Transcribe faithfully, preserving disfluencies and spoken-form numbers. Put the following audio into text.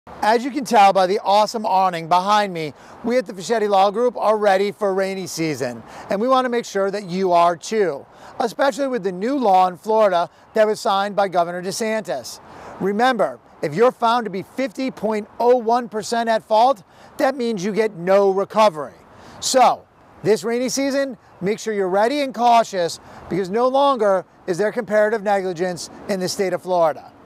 As you can tell by the awesome awning behind me, we at the Fischetti Law Group are ready for rainy season, and we want to make sure that you are too, especially with the new law in Florida that was signed by Governor DeSantis. Remember, if you're found to be fifty point zero one percent at fault, that means you get no recovery. So, this rainy season, make sure you're ready and cautious, because no longer is there comparative negligence in the state of Florida.